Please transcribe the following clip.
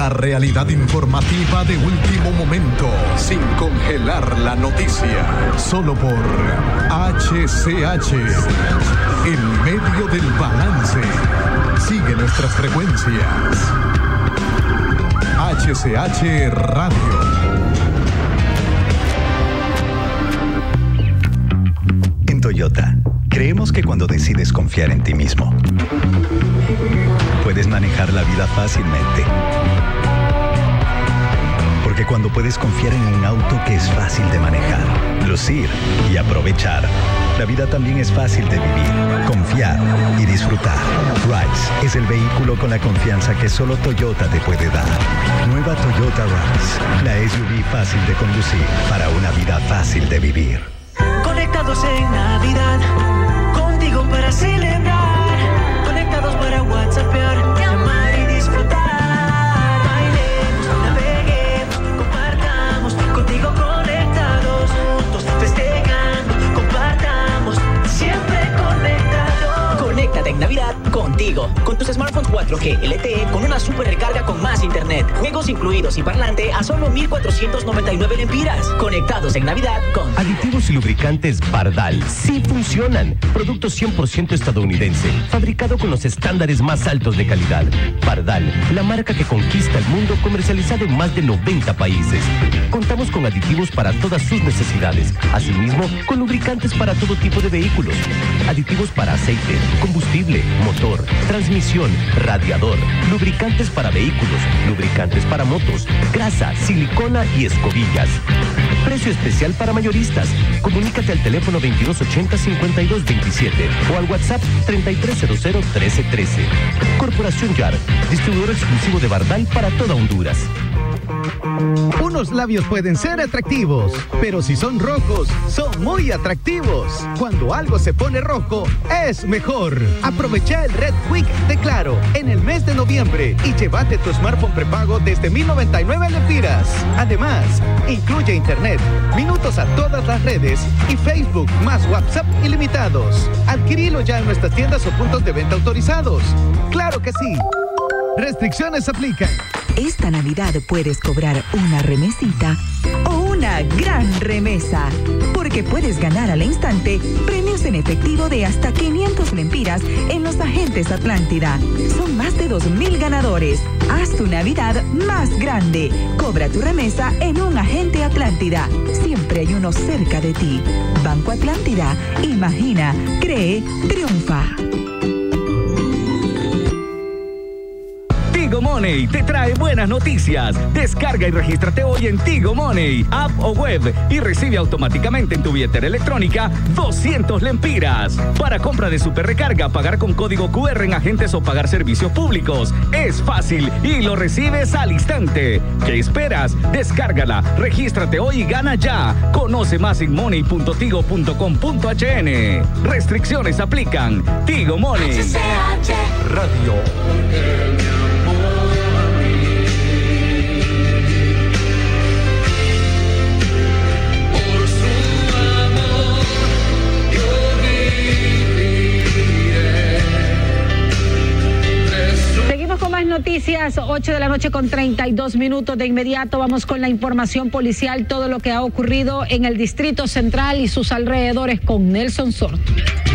La realidad informativa de último momento, sin congelar la noticia. Solo por HCH, el medio del balance. Sigue nuestras frecuencias. HCH Radio. En Toyota, creemos que cuando decides confiar en ti mismo, puedes manejar la vida fácilmente. Porque cuando puedes confiar en un auto que es fácil de manejar, lucir y aprovechar, la vida también es fácil de vivir, confiar y disfrutar. Rise es el vehículo con la confianza que solo Toyota te puede dar. Nueva Toyota Rise, la SUV fácil de conducir para una vida fácil de vivir. Conectados en Navidad, contigo para celebrar, conectados para WhatsAppear, llamar y disfrutar. Bailemos, naveguemos, compartamos, contigo conectados, juntos festejando, compartamos, siempre conectados. Conéctate en Navidad contigo, con tus smartphones 4G LTE con una super recarga con más internet, juegos incluidos y parlante a solo 1,499 lempiras. Conectados en Navidad con Aditivos y lubricantes Bardal sí funcionan. Producto 100% estadounidense, fabricado con los estándares más altos de calidad. Bardal, la marca que conquista el mundo, comercializado en más de 90 países. Contamos con aditivos para todas sus necesidades. Asimismo, con lubricantes para todo tipo de vehículos. Aditivos para aceite, combustible, motor, transmisión, radiador, lubricantes para vehículos, lubricantes para motos, grasa, silicona y escobillas. Precio especial para mayoristas. Comunícate al teléfono 2280-5227 o al WhatsApp 3300-1313. Corporación Yar, distribuidor exclusivo de Bardal para toda Honduras. Unos labios pueden ser atractivos, pero si son rojos, son muy atractivos. Cuando algo se pone rojo, es mejor. Aprovecha el Red Week de Claro en el mes de noviembre y llévate tu smartphone prepago desde 1,099 lempiras. Además, incluye internet, minutos a todas las redes y Facebook más WhatsApp ilimitados. Adquirilo ya en nuestras tiendas o puntos de venta autorizados. ¡Claro que sí! Restricciones aplican. Esta Navidad puedes cobrar una remesita o una gran remesa, porque puedes ganar al instante premios en efectivo de hasta 500 lempiras en los agentes Atlántida. Son más de 2,000 ganadores. Haz tu Navidad más grande. Cobra tu remesa en un agente Atlántida. Siempre hay uno cerca de ti. Banco Atlántida. Imagina, cree, triunfa. Tigo Money te trae buenas noticias. Descarga y regístrate hoy en Tigo Money, app o web, y recibe automáticamente en tu billetera electrónica 200 lempiras. Para compra de super recarga, pagar con código QR en agentes o pagar servicios públicos. Es fácil y lo recibes al instante. ¿Qué esperas? Descárgala, regístrate hoy y gana ya. Conoce más en money.tigo.com.hn. Restricciones aplican. Tigo Money. Radio. Con más noticias, 8 de la noche con 32 minutos. De inmediato vamos con la información policial, todo lo que ha ocurrido en el Distrito Central y sus alrededores con Nelson Sorto.